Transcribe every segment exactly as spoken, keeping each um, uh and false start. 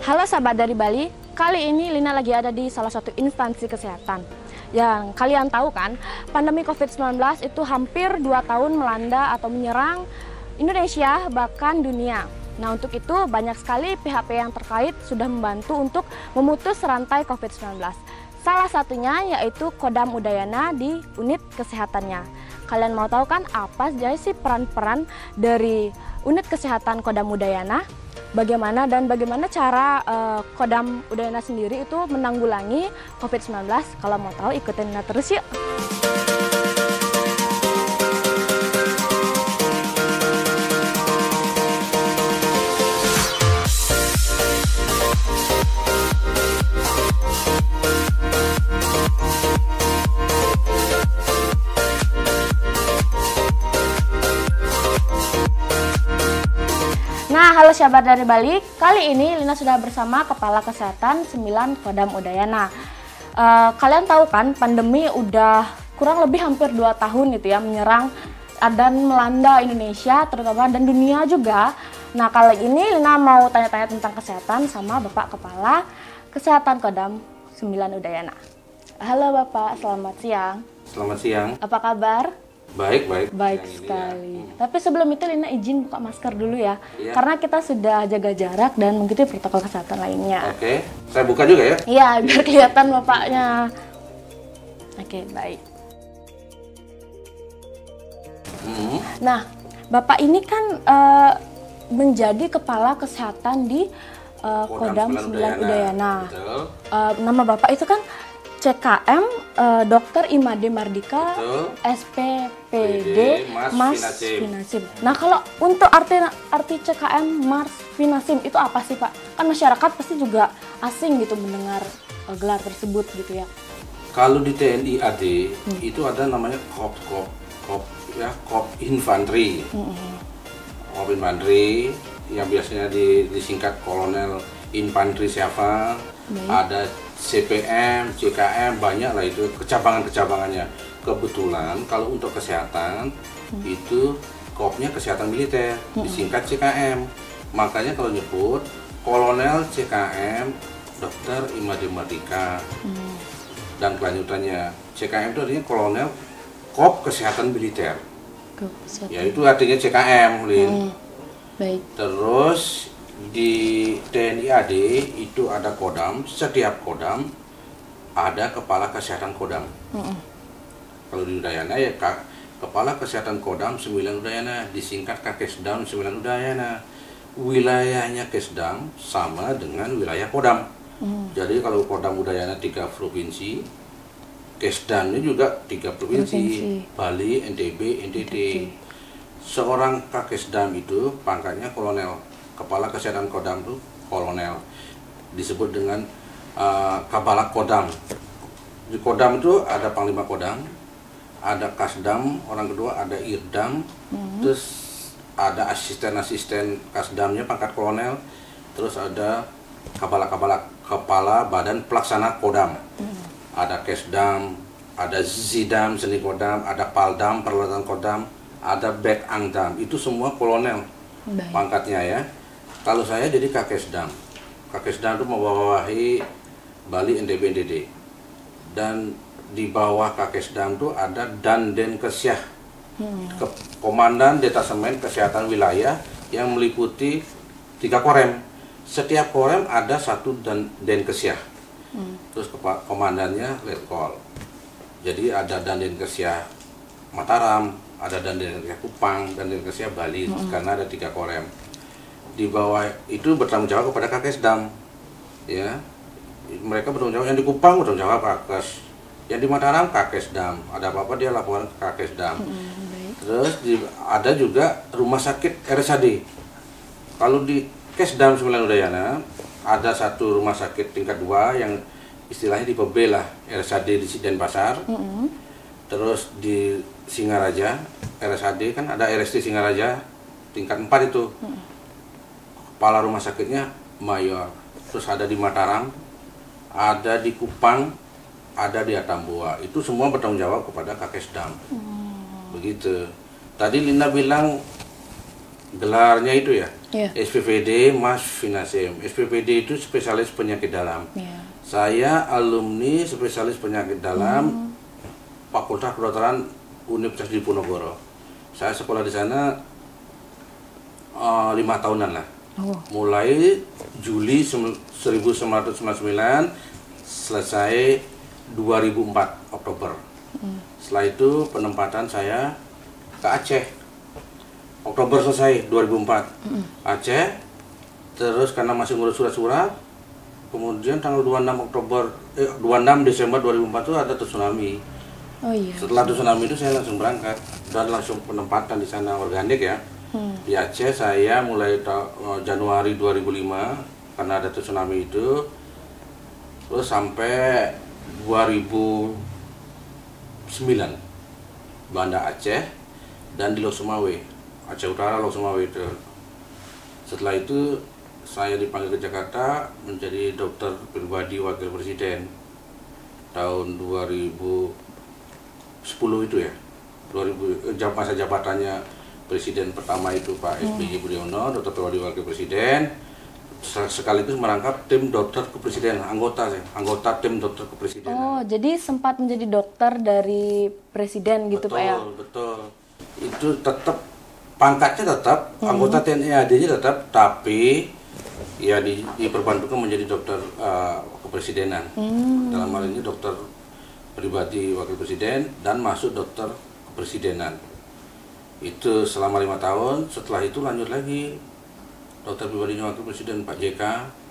Halo sahabat dari Bali, kali ini Lina lagi ada di salah satu instansi kesehatan. Yang kalian tahu kan, pandemi covid sembilan belas itu hampir dua tahun melanda atau menyerang Indonesia bahkan dunia. Nah, untuk itu banyak sekali pihak-pihak yang terkait sudah membantu untuk memutus rantai covid sembilan belas. Salah satunya yaitu Kodam Udayana di unit kesehatannya. Kalian mau tahu kan apa saja sih peran-peran dari unit kesehatan Kodam Udayana? Bagaimana dan bagaimana cara uh, Kodam Udayana sendiri itu menanggulangi covid sembilan belas? Kalau mau tahu ikutin Lina terus yuk! Nah, halo sahabat dari Bali. Kali ini Lina sudah bersama Kepala Kesehatan sembilan Kodam Udayana. Uh, kalian tahu kan, pandemi udah kurang lebih hampir dua tahun gitu ya menyerang dan melanda Indonesia terutama dan dunia juga. Nah, kali ini Lina mau tanya-tanya tentang kesehatan sama Bapak Kepala Kesehatan Kodam sembilan Udayana. Halo Bapak, selamat siang. Selamat siang. Apa kabar? Baik, baik. Baik sekali. Ya. Tapi sebelum itu Lina izin buka masker dulu ya. Ya. Karena kita sudah jaga jarak dan mengikuti protokol kesehatan lainnya. Oke, saya buka juga ya? Iya, biar kelihatan bapaknya. Oke, baik. Hmm. Nah, Bapak ini kan uh, menjadi Kepala Kesehatan di uh, Kodam sembilan Udayana. Betul. Uh, nama Bapak itu kan C K M uh, Dokter Imade Mardika. Betul. S P P D Mas, Mas Finasim. Finasim. Nah, kalau untuk arti arti C K M Mas Finasim itu apa sih Pak? Kan masyarakat pasti juga asing gitu mendengar uh, gelar tersebut gitu ya. Kalau di T N I A D hmm. itu ada namanya Kop Kop Kop ya Kop Infanteri. Hmm. Kop Infanteri yang biasanya di, disingkat Kolonel Infanteri siapa? Hmm. Ada C P M, C K M, banyak lah itu kecabangan-kecabangannya. Kebetulan kalau untuk kesehatan hmm. itu kopnya kesehatan militer, hmm. disingkat C K M. Makanya kalau nyebut Kolonel C K M Dokter Imade Mardika. Hmm. Dan kelanjutannya C K M itu artinya Kolonel Kop Kesehatan Militer. Kesehatan. Ya itu artinya C K M, Lin. Hmm. Baik. Terus di T N I A D itu ada Kodam, setiap Kodam ada Kepala Kesehatan Kodam. Mm-hmm. Kalau di Udayana ya Kak, Kepala Kesehatan Kodam sembilan Udayana, disingkat Kakesdam sembilan Udayana. Wilayahnya Kesdam sama dengan wilayah Kodam. Mm. Jadi kalau Kodam Udayana tiga provinsi, Kesdamnya juga tiga provinsi, provinsi. Bali, N T B, N T T. Seorang Kakesdam itu pangkatnya kolonel. Kepala Kesehatan Kodam itu kolonel, disebut dengan uh, Kabala Kodam. Di Kodam itu ada Panglima Kodam, ada Kasdam, orang kedua ada Irdam, mm-hmm. terus ada asisten-asisten Kasdamnya pangkat kolonel, terus ada Kabala-Kabala Kepala Badan Pelaksana Kodam, mm-hmm. ada Kesdam, ada Zidam Seni Kodam, ada Paldam Peralatan Kodam, ada Bek Angdam, itu semua kolonel. Baik. Pangkatnya ya. Kalau saya jadi Kakesdam, Kakesdam itu membawahi Bali, N T B, N T D. Dan di bawah Kakesdam itu ada Dandenkesya, hmm. Komandan Detasemen Kesehatan Wilayah yang meliputi tiga korem. Setiap korem ada satu Dandenkesya. Hmm. Terus komandannya Letkol. Jadi ada Dandenkesya Mataram, ada Dandenkesya Kupang, Dandenkesya Bali, hmm. karena ada tiga korem. Di bawah itu bertanggung jawab kepada Kakesdam, ya, mereka bertanggung jawab. Yang di Kupang bertanggung jawab Kakes, yang di Mataram Kakesdam, ada apa-apa dia laporan ke Kakesdam. Hmm, terus di, ada juga rumah sakit R S A D. Kalau di Kesdam sembilan Udayana ada satu rumah sakit tingkat dua yang istilahnya di P B lah, R S A D di Denpasar. Hmm. Terus di Singaraja R S A D kan ada R S D Singaraja tingkat empat itu. Hmm. Kepala rumah sakitnya Mayor. Terus ada di Mataram, ada di Kupang, ada di Atambua. Itu semua bertanggung jawab kepada Kakesdam. Hmm. Begitu. Tadi Lina bilang gelarnya itu ya, yeah. S P P D Mas Finasem. S P P D itu spesialis penyakit dalam. Yeah. Saya alumni spesialis penyakit dalam hmm. Fakultas Kedokteran Universitas Diponegoro. Saya sekolah di sana uh, lima tahunan lah. Oh. Mulai Juli seribu sembilan ratus sembilan puluh sembilan selesai dua ribu empat Oktober. Hmm. Setelah itu penempatan saya ke Aceh. Oktober selesai dua ribu empat. Hmm. Aceh. Terus karena masih ngurus surat-surat, kemudian tanggal dua puluh enam Oktober eh, dua puluh enam Desember dua ribu empat itu ada tsunami. Oh iya. Setelah tsunami itu saya langsung berangkat dan langsung penempatan di sana organik ya. Hmm. Di Aceh saya mulai uh, Januari dua ribu lima karena ada tsunami itu, terus sampai dua ribu sembilan Banda Aceh dan di Lok Sumawe, Aceh Utara, Lok Sumawe itu. Setelah itu saya dipanggil ke Jakarta menjadi dokter pribadi wakil presiden tahun dua ribu sepuluh itu ya. dua ribu masa jabatannya presiden pertama itu Pak S B Y Budiono, dokter pribadi wakil presiden, sekaligus merangkap tim dokter kepresidenan, anggota anggota tim dokter kepresidenan. Oh, jadi sempat menjadi dokter dari presiden gitu betul, Pak ya? Betul, betul. Itu tetap pangkatnya tetap, hmm. anggota T N I A D-nya tetap, tapi ya di, diperbantukan menjadi dokter uh, kepresidenan. Hmm. Dalam hal ini dokter pribadi wakil presiden dan masuk dokter kepresidenan. Itu selama lima tahun. Setelah itu lanjut lagi dokter pribadinya wakil presiden Pak J K.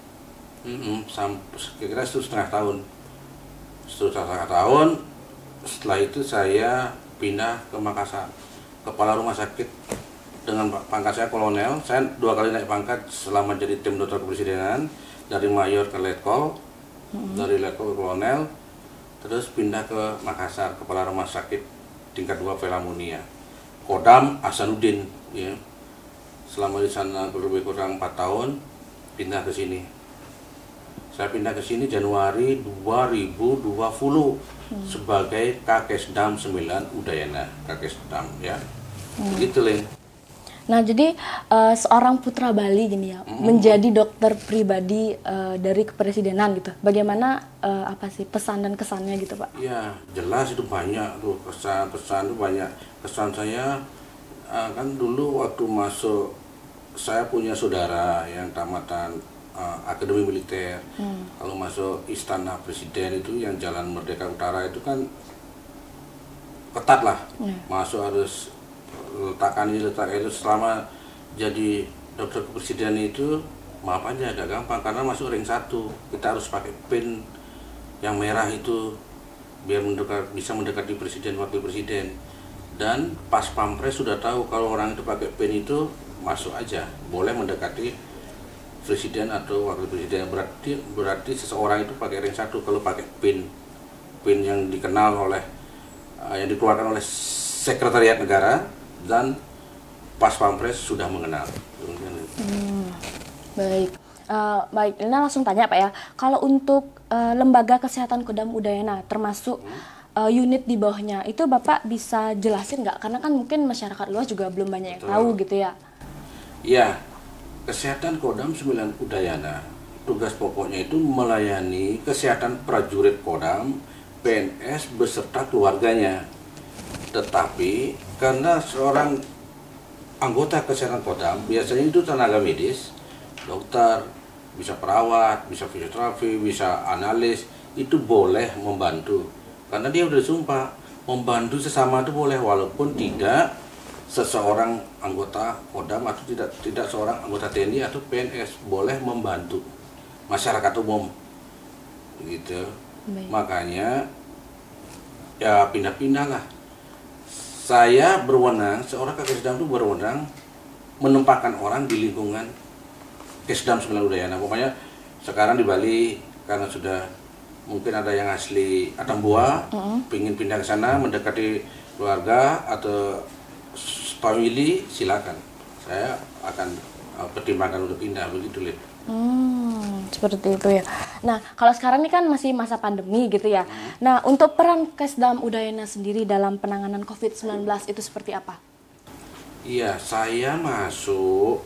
Mm-mm, sampai kira-kira itu setengah tahun. Setengah tahun. Setelah itu saya pindah ke Makassar, kepala rumah sakit dengan pangkat saya kolonel. Saya dua kali naik pangkat selama jadi tim dokter kepresidenan, dari mayor ke letkol, mm-hmm. dari letkol ke kolonel, terus pindah ke Makassar, kepala rumah sakit tingkat dua Pelamunia. Kodam Hasanuddin, ya. Selama di sana lebih kurang empat tahun, pindah ke sini. Saya pindah ke sini Januari dua ribu dua puluh hmm. sebagai Kakesdam sembilan Udayana, Kakesdam ya. Hmm. Begitu, Lin. Nah, jadi uh, seorang putra Bali gini ya, mm-hmm. menjadi dokter pribadi uh, dari kepresidenan gitu. Bagaimana uh, apa sih pesan dan kesannya gitu, Pak? Iya, jelas itu banyak tuh kesan-pesan itu banyak. Kesan saya uh, kan dulu waktu masuk, saya punya saudara yang tamatan uh, Akademi Militer. Hmm. Kalau masuk Istana Presiden itu yang Jalan Merdeka Utara itu kan ketat lah. Hmm. Masuk harus letakkan ini letakkan itu. Selama jadi dokter kepresidenan itu maaf aja agak gampang karena masuk ring satu, kita harus pakai pin yang merah itu biar mendekat, bisa mendekati presiden wakil presiden, dan pas pampres sudah tahu kalau orang itu pakai pin itu masuk aja, boleh mendekati presiden atau wakil presiden. Berarti berarti seseorang itu pakai ring satu kalau pakai pin pin yang dikenal oleh uh, yang dikeluarkan oleh sekretariat negara dan pas pampres sudah mengenal. Hmm, baik, uh, baik. Lina langsung tanya Pak ya. Kalau untuk uh, lembaga kesehatan Kodam Udayana, termasuk uh, unit di bawahnya, itu Bapak bisa jelasin nggak? Karena kan mungkin masyarakat luas juga belum banyak yang Betul. tahu gitu ya. Iya, kesehatan Kodam sembilan Udayana, tugas pokoknya itu melayani kesehatan prajurit Kodam, P N S beserta keluarganya. Tetapi karena seorang anggota kesehatan Kodam biasanya itu tenaga medis, dokter, bisa perawat, bisa fisioterapi, bisa analis, itu boleh membantu. Karena dia udah sumpah membantu sesama itu boleh, walaupun tidak seseorang anggota Kodam atau tidak tidak seorang anggota T N I atau P N S, boleh membantu masyarakat umum, gitu. Baik. Makanya ya pindah-pindah lah. Saya berwenang, seorang Kakesdam itu berwenang menempatkan orang di lingkungan Kesdam sembilan Udayana. Pokoknya sekarang di Bali karena sudah mungkin ada yang asli Atambua, uh-huh. pingin pindah ke sana mendekati keluarga atau family, silakan. Saya akan uh, pertimbangkan untuk pindah, begitu Lid. Hmm, seperti itu ya. Nah, kalau sekarang ini kan masih masa pandemi gitu ya. Hmm. Nah, untuk peran Kesdam Udayana sendiri dalam penanganan covid sembilan belas itu seperti apa? Iya, saya masuk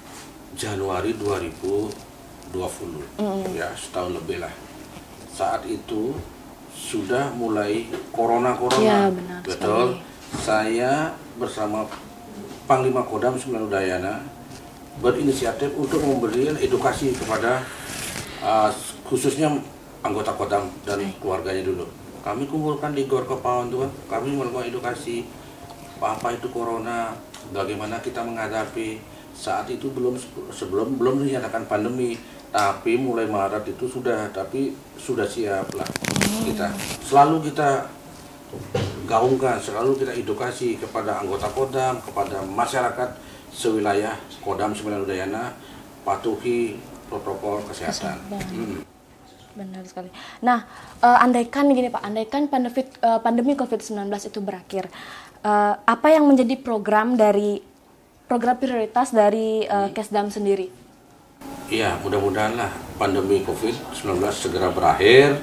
Januari dua ribu dua puluh, mm. ya setahun lebih lah. Saat itu sudah mulai corona-corona, ya, benar betul. sekali. Saya bersama Panglima Kodam Sembilan Udayana berinisiatif untuk memberikan edukasi kepada uh, khususnya anggota Kodam dan keluarganya dulu. Kami kumpulkan di Gor Kepaon tuh, kami melakukan edukasi apa itu corona, bagaimana kita menghadapi. Saat itu belum sebelum belum dinyatakan pandemi, tapi mulai Maret itu sudah, tapi sudah siap lah kita. Selalu kita gaungkan, selalu kita edukasi kepada anggota Kodam, kepada masyarakat sewilayah Kodam Sembilan Udayana, patuhi protokol kesehatan. Hmm. Benar sekali. Nah, uh, andaikan gini Pak, andaikan pandemi, uh, pandemi covid sembilan belas itu berakhir, uh, apa yang menjadi program dari program prioritas dari uh, Kesdam sendiri? Iya, mudah-mudahan lah pandemi covid sembilan belas segera berakhir,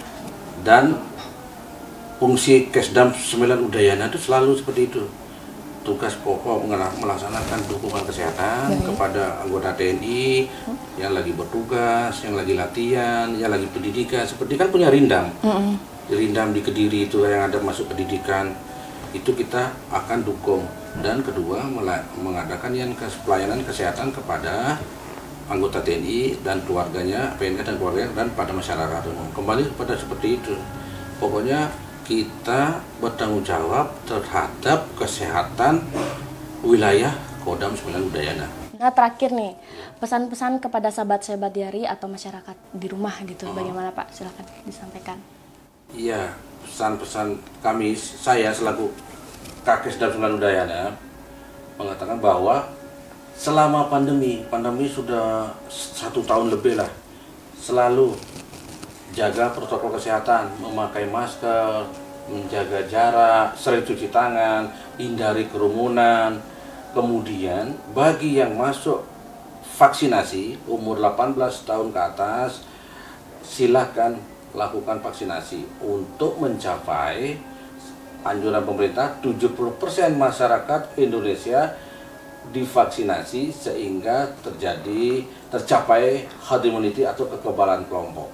dan fungsi Kesdam Sembilan Udayana itu selalu seperti itu. Tugas pokok melaksanakan dukungan kesehatan Baik. kepada anggota T N I hmm. yang lagi bertugas, yang lagi latihan, yang lagi pendidikan. Seperti kan punya Rindam, hmm. Rindam di Kediri itu yang ada masuk pendidikan, itu kita akan dukung. Dan kedua, mengadakan yang pelayanan kesehatan kepada anggota T N I dan keluarganya, P N S dan keluarganya, dan pada masyarakat umum. Kembali kepada seperti itu. Pokoknya kita bertanggung jawab terhadap kesehatan wilayah Kodam Sembilan Udayana. Nah, terakhir nih, pesan-pesan kepada sahabat-sahabat Diari atau masyarakat di rumah gitu, oh. bagaimana Pak? Silakan disampaikan. Iya, pesan-pesan kami, saya selaku Kakesdam Sembilan Udayana mengatakan bahwa selama pandemi, pandemi sudah satu tahun lebih lah, selalu jaga protokol kesehatan, memakai masker, menjaga jarak, sering cuci tangan, hindari kerumunan. Kemudian bagi yang masuk vaksinasi umur delapan belas tahun ke atas, silakan lakukan vaksinasi untuk mencapai anjuran pemerintah tujuh puluh persen masyarakat Indonesia divaksinasi sehingga terjadi tercapai herd immunity atau kekebalan kelompok.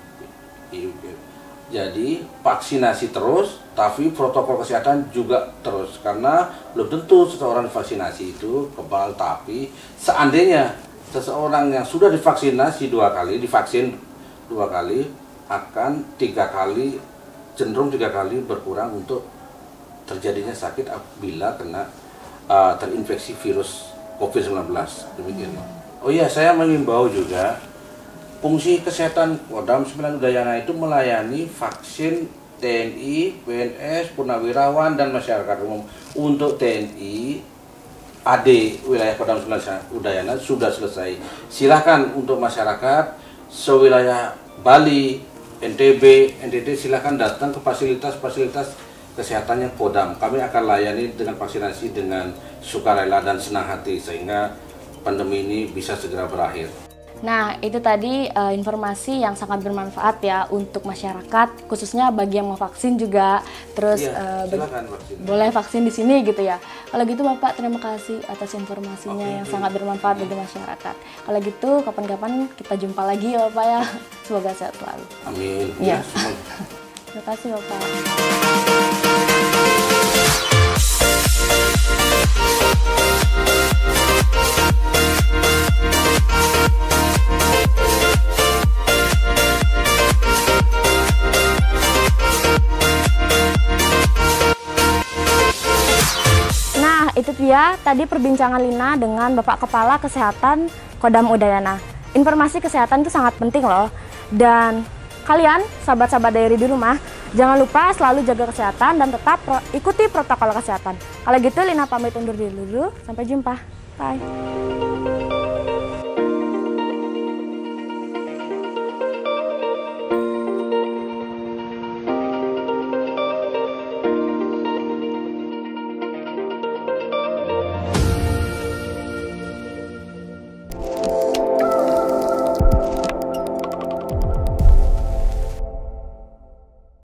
Jadi vaksinasi terus, tapi protokol kesehatan juga terus, karena belum tentu seseorang divaksinasi itu kebal. Tapi seandainya seseorang yang sudah divaksinasi dua kali, divaksin dua kali, akan tiga kali, cenderung tiga kali berkurang untuk terjadinya sakit apabila kena uh, terinfeksi virus covid sembilan belas. Demikian. Oh iya, saya mengimbau juga fungsi kesehatan Kodam Sembilan Udayana itu melayani vaksin T N I, P N S, Purnawirawan, dan masyarakat umum. Untuk T N I, A D wilayah Kodam Sembilan Udayana sudah selesai. Silahkan untuk masyarakat sewilayah Bali, N T B, N T T silahkan datang ke fasilitas-fasilitas kesehatannya Kodam. Kami akan layani dengan vaksinasi dengan sukarela dan senang hati sehingga pandemi ini bisa segera berakhir. Nah, itu tadi uh, informasi yang sangat bermanfaat ya untuk masyarakat, khususnya bagi yang mau vaksin juga. Terus iya, uh, silakan vaksin. Boleh vaksin di sini gitu ya. Kalau gitu Bapak, terima kasih atas informasinya okay, yang okay. sangat bermanfaat bagi masyarakat. Kalau gitu kapan-kapan kita jumpa lagi ya Bapak ya. Semoga sehat selalu. Amin. Ya. Terima kasih Bapak. Itu dia tadi perbincangan Lina dengan Bapak Kepala Kesehatan Kodam Udayana. Informasi kesehatan itu sangat penting loh. Dan kalian, sahabat-sahabat Diari di rumah, jangan lupa selalu jaga kesehatan dan tetap pro ikuti protokol kesehatan. Kalau gitu Lina pamit undur diri dulu. Sampai jumpa. Bye.